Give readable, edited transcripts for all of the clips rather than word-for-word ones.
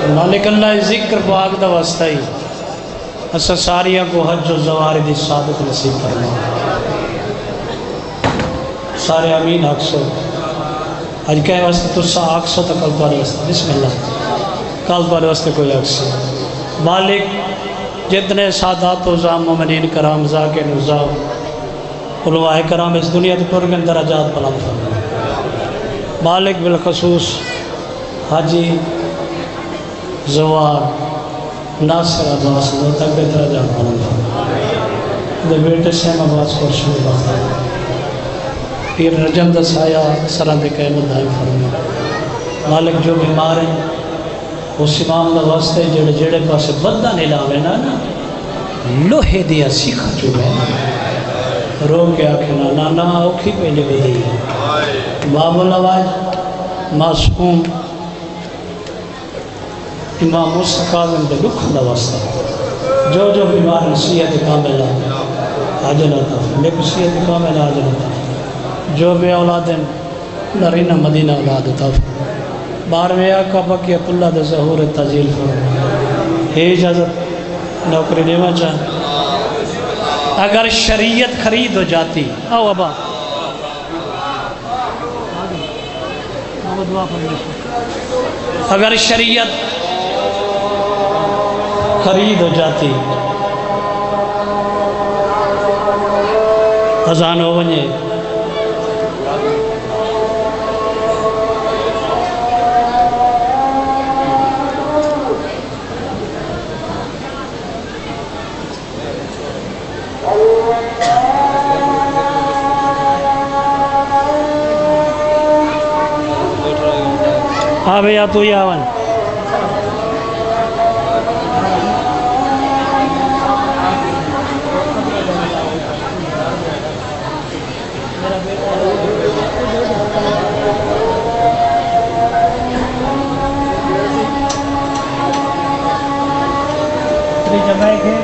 مالک اللہ ذکر پاک دا واسطہ ہی اسا ساریاں کو حج و زوارد سعادت نصیب کرنا سارے امین آکسو آج کہے واسطے تو سا آکسو تا کل پارے واسطے بسم اللہ کل پارے واسطے کوئی آکسو مالک جتنے سادات و زام مومنین کرام زاکر نظام علماء کرام اس دنیا تو پر میں درجات بلند فرمائے مالک بالخصوص حاجی زوار ناصر عباس وہ تک بے درجات بلند فرمائے بیٹے سیم عباس کو شروع بخار پیر رجم دا سایہ سران دے قیمت دائم فرمائے مالک جو بیمار ہیں اس امام دا واسطے جڑے جڑے پاسے بدہ نہیں لاوے نا لوہے دیا سیکھا چوبے رو کے آکھنا نانا اوکھی پہلے بدھی ہے باب الواج معصوم امام موسیٰ کاظم دے لکھ دا واسطہ جو جو بیمار نصیحت کاملہ آجلتا میں نصیحت کاملہ آجلتا جو بے اولادیں نرینہ مدینہ اولادتا بارویں آقا بکی اللہ دے ظہور تجیل فرما ہے اجازت نوکری دیوا چاہ اگر شریعت خرید ہو جاتی آو ابا اگر شریعت خرید ہو جاتی اذان ہو ونجے ہاں بھیا تو ہی آوان جگہ کے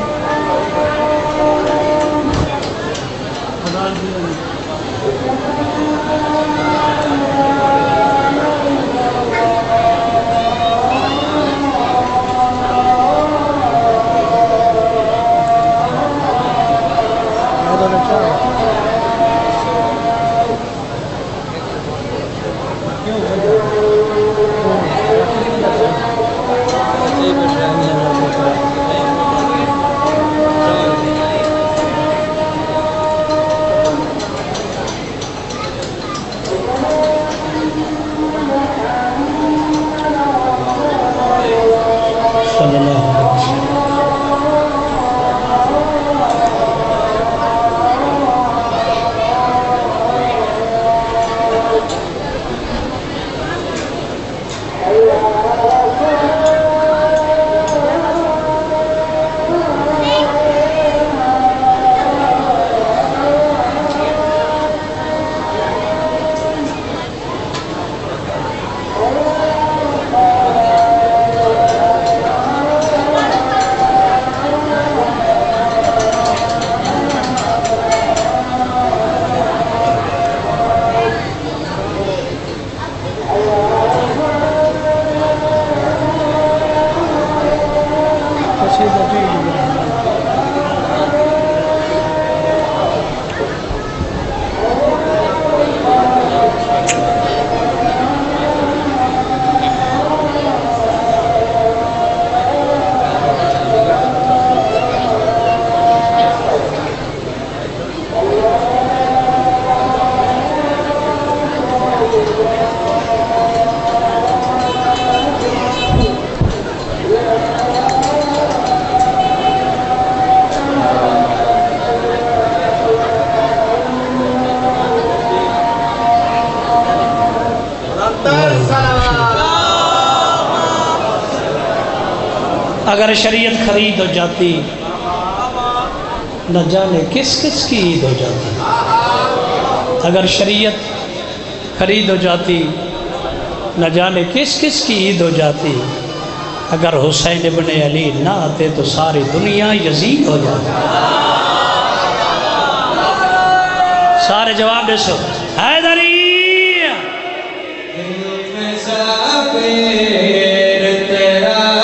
اگر شریعت خرید ہو جاتی نہ جانے کس کس کی عید ہو جاتی اگر شریعت خرید ہو جاتی نہ جانے کس کس کی عید ہو جاتی اگر حسین ابن علی نہ آتے تو ساری دنیا یزید ہو جاتی سارے جواب دے سو حیدری تیرا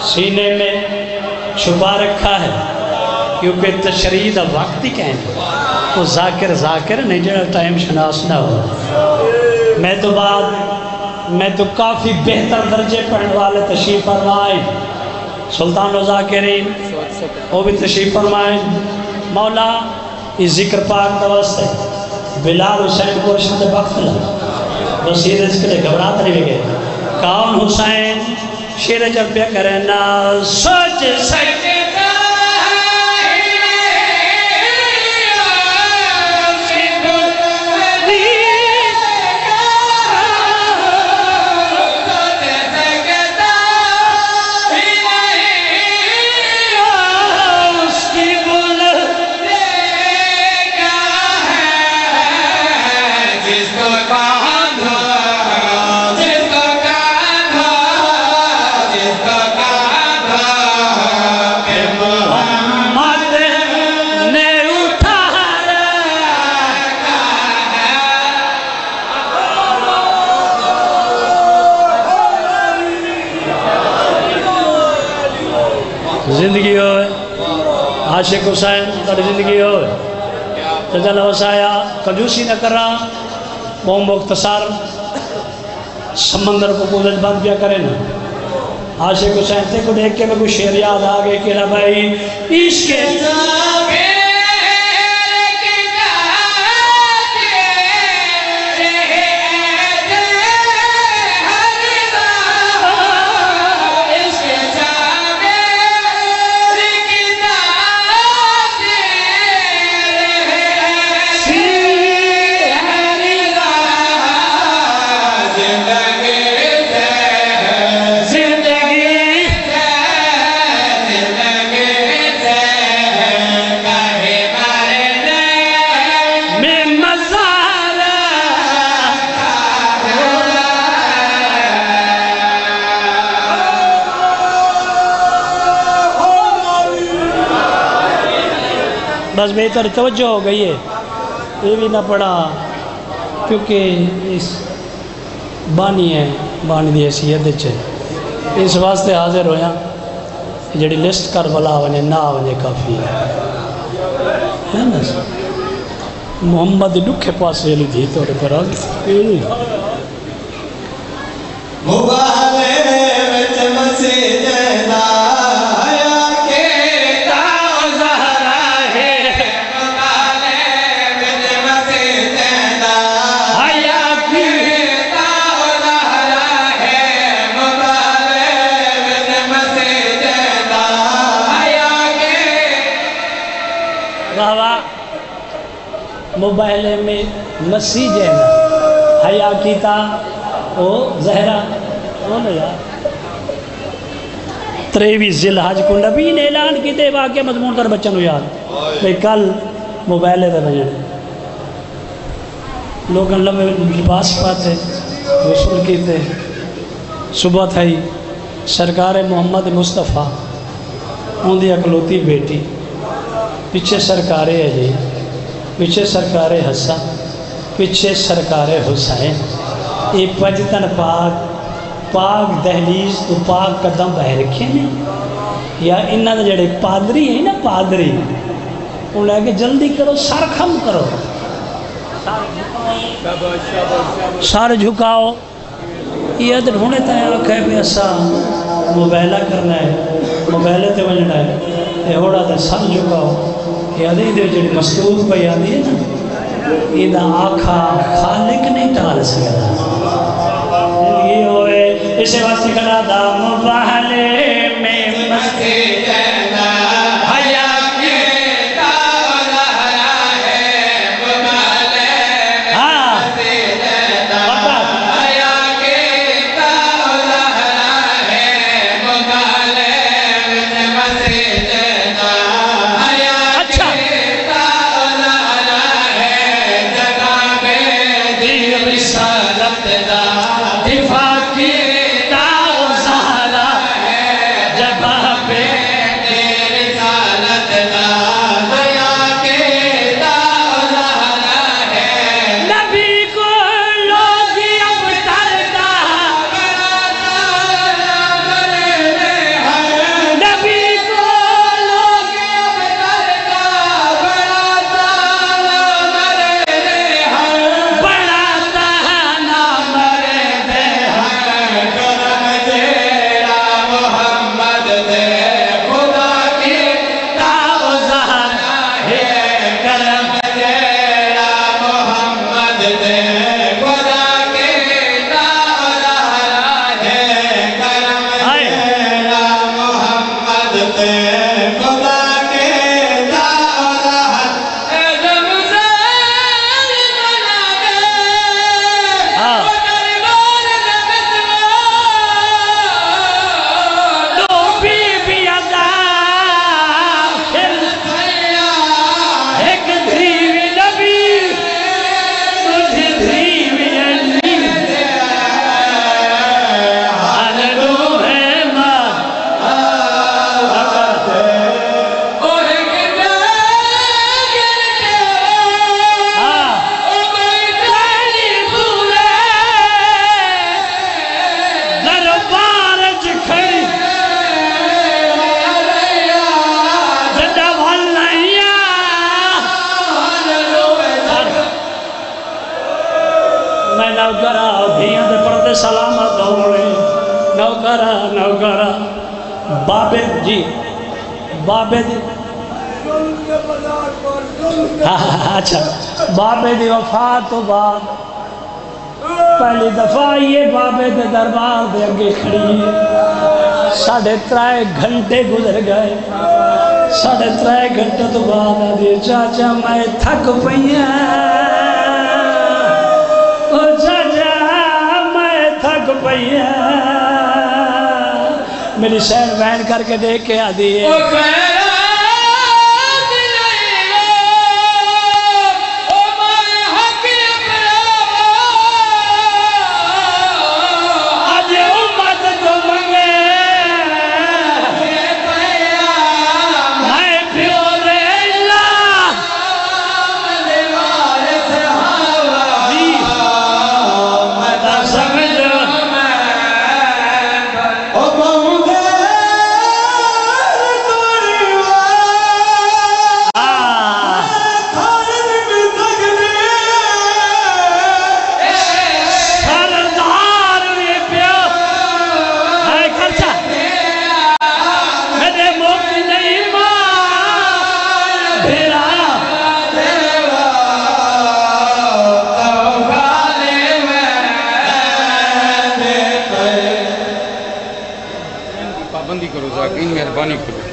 سینے میں چھپا رکھا ہے، کیونکہ تشریح دا وقت ہی کہیں وہ ذاکر نہیں جڑا ٹائم شناس نہ ہو۔ میں تو کافی بہتر درجے پڑھنے والے تشریف فرمائے، سلطان و ذاکرین وہ بھی تشریف فرمائے۔ مولا اس ذکر پاک دوست ہے بلال حسین کو رشد وقت لگا وسیع رزق لے گھبرات نہیں گئے۔ کون حسین شیر جب پہ کرے نہ سوچ سکتا زندگی ہوئے عاشق حسین تاری زندگی ہوئے جدل وسایا کنجوسی نہ کر رہا وہ مختصر سمندر کو پودج بند کیا کرے نا۔ عاشق حسین تے کو دیکھ کے میں کوئی شعر یاد آگے کہ نا بھائی عشق بس بہتر توجہ ہو گئی ہے، یہ بھی نہ پڑھا کیونکہ اس بانی ہے، بانی دی حیثیت ہے اس واسطے حاضر ہویا جڑی لسٹ کر بلا ونے نہ ونے کافی ہے نا۔ محمد دکھے پاسے علی دھی توڑے پر آگے مبالے وچ مسجد دا موبائل میں مسیح جینا حیا کیتا او زہرہ او نا یار 23 ذی الحج کو نبی نے اعلان کیتے واقعہ مضمون کر بچوں یاد بھئی کل موبائلے دے بجنے لوگ اللہ میں لباس پاتے غسل کیتے صبح تھائی سرکار محمد مصطفیٰ ان دی اکلوتی بیٹی پیچھے سرکارے ہے پیچھے سرکار حسن پیچھے سرکار حسین یہ پجتن پاک دہلیز تو پاک قدم بہ رکھے نے یا انہاں دے جڑے پادری ہیں نا پادری انہوں نے کہ جلدی کرو سر خم کرو سر جھکاؤ یہ ادھر ہونے تھے آکھے بھی ایسا موبائلہ کرنا ہے موبائلے تے بجنا ہے یہ ہوڑا تے سر جھکاؤ یادی دے جڑی مستور پہ یادی ہے نا یہ دا آکھا خالق نہیں ٹال سکتا یہ ہوئے اسے واسطے کھڑا دا مباہلے میں مسجد دا حیا کیتا ظہرا ہے مباہلے مسجد دا حیا کیتا ظہرا ہے مباہلے مسجد دا رسالت دا دفاع کیتا ظہرا ہے نوکر بابے جی بابے دی اچھا بابے دی وفات تو بعد پہلی دفعہ یہ بابے دے دربار دے اگے کھڑی ہے 3.5 گھنٹے گزر گئے 3.5 گھنٹے تو بعد آدھی چاچا میں تھک پئیاں او چاچا میں تھک پئیاں میری سین وین کر کے دیکھ کے آدھی ہے پابندی کرو ذاکرین مہربانی کرو